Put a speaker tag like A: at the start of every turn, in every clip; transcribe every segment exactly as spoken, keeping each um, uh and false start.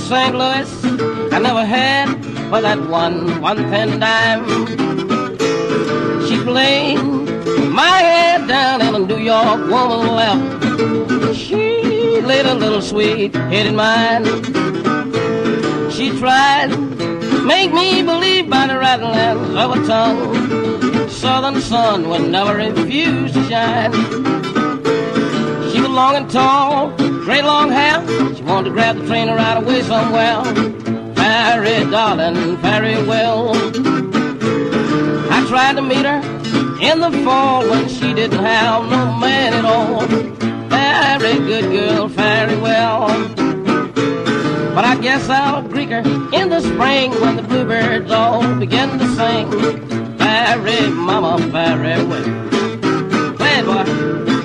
A: Saint Louis, I never had but that one, one thin dime. She played my head down and a New York woman left. She laid a little sweet head in mine. She tried to make me believe by the rattlings of her tongue southern sun would never refuse to shine. She was long and tall, great long hair. She wanted to grab the train and ride away somewhere. Very darling, very well. I tried to meet her in the fall when she didn't have no man at all. Very good girl, very well. But I guess I'll greet her in the spring when the bluebirds all begin to sing. Very mama, very well. Play it, boy.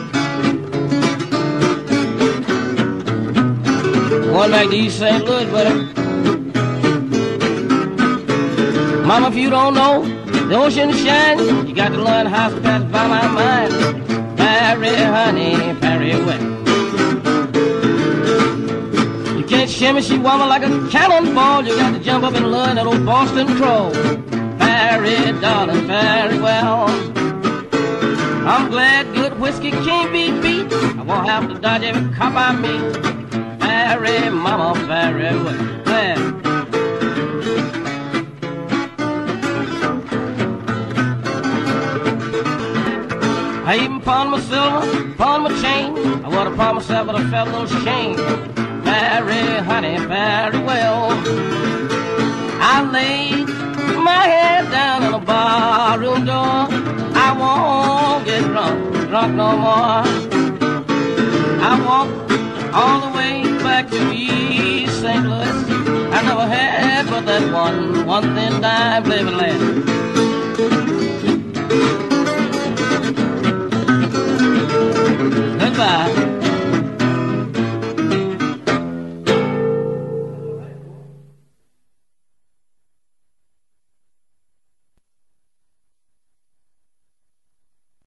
A: Going back to East Saint Louis, buddy. Mama, if you don't know the ocean shines, you got to learn how to pass by my mind. Very honey, very well. You can't shimmy, she woman like a cannonball. You got to jump up and learn that old Boston crawl. Very darling, very well. I'm glad good whiskey can't be beat. I won't have to dodge every cop I meet. Very mama, very well. Well. I even pawned my silver, pawned my chain. I would have pawned myself, but I felt a little shame. Very honey, very well. I laid my head down on a barroom door. I won't get drunk, drunk no more. I walked all the way back to East Saint Louis. I never had but that one, one thin dime, baby lad.